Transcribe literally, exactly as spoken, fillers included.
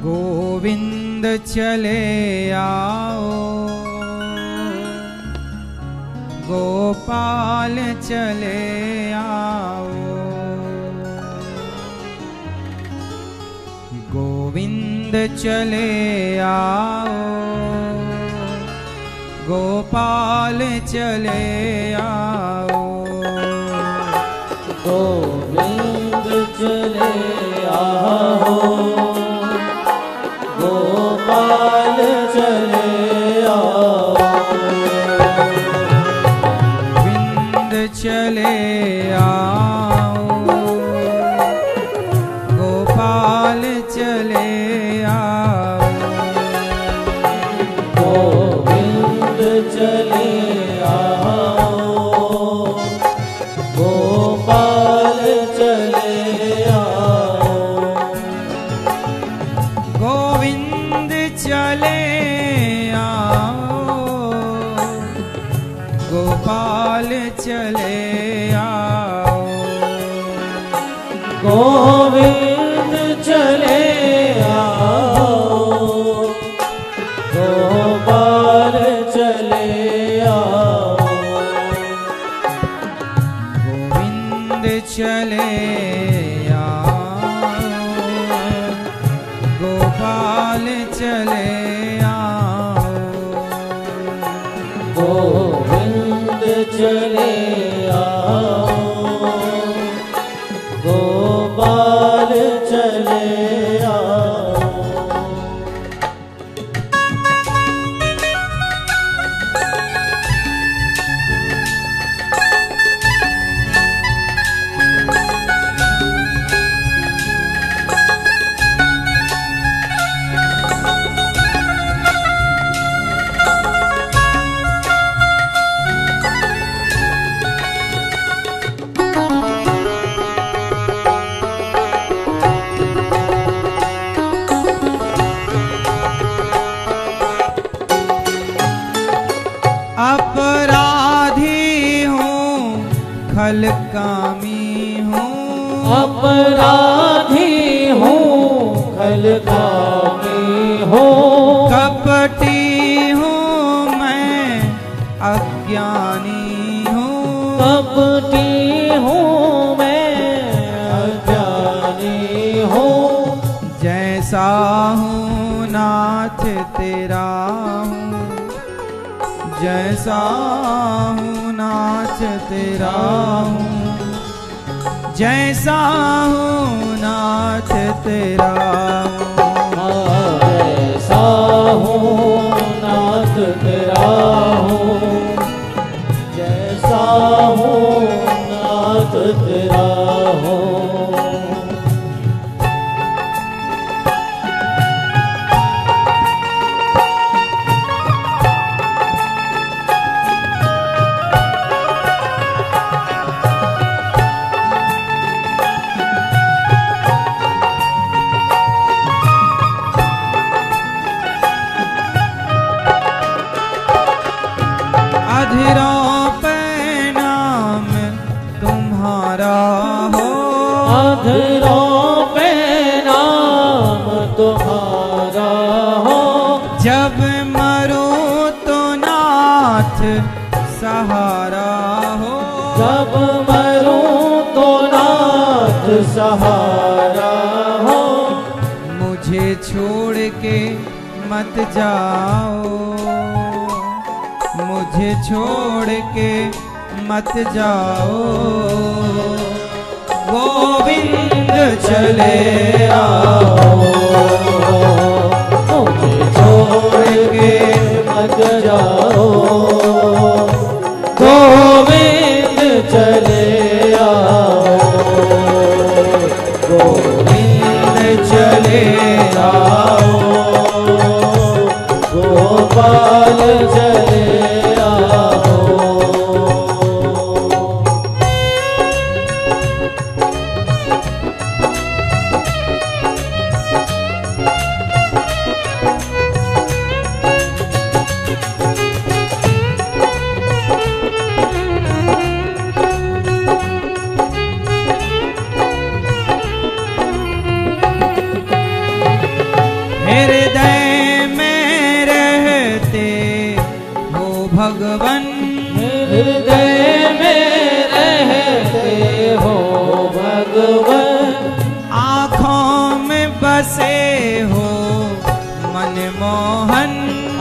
गोविंद चले आओ, गोपाल चले आओ, गोविंद चले आओ, गोपाल चले आओ, गोविंद चले आओ, गोपाल चले आओ, गोविंद चले आओ, गोपाल चले आओ, गोविंद चले आओ, गोपाल चले आओ, गोविंद चले आओ, गोपाल चले आओ, गोविंद चले आओ, गोपाल चले आओ, गोविंद चले आओ, गोपाल चले आओ, गोविंद चले आओ, गोपाल चले आओ, अपराधी हूँ खलकामी हूँ, अपराधी हूँ खलकामी हूँ, कपटी हूँ मैं अज्ञानी हूँ, कपटी हूँ मैं अज्ञानी हूँ, जैसा हूँ नाथ तेरा हूँ, जैसा हूँ नाथ तेरा हूँ, जैसा हूँ नाथ तेरा हूँ, जैसा हूँ नाथ तेरा हूँ, जैसा हूँ नाथ तेरा हूँ, अधरों पे नाम तुम्हारा हो, अधरों पे नाम तुम्हारा हो, जब मरूं तो नाथ सहारा हो, जब मरूं तो नाथ सहारा हो, मुझे छोड़ के मत जाओ, मुझे छोड़ के मत जाओ, गोविंद चले आओ, मुझे छोड़ के मत जाओ, गोविंद चले आओ, गोविंद चले आओ, गोपाल चले आओ,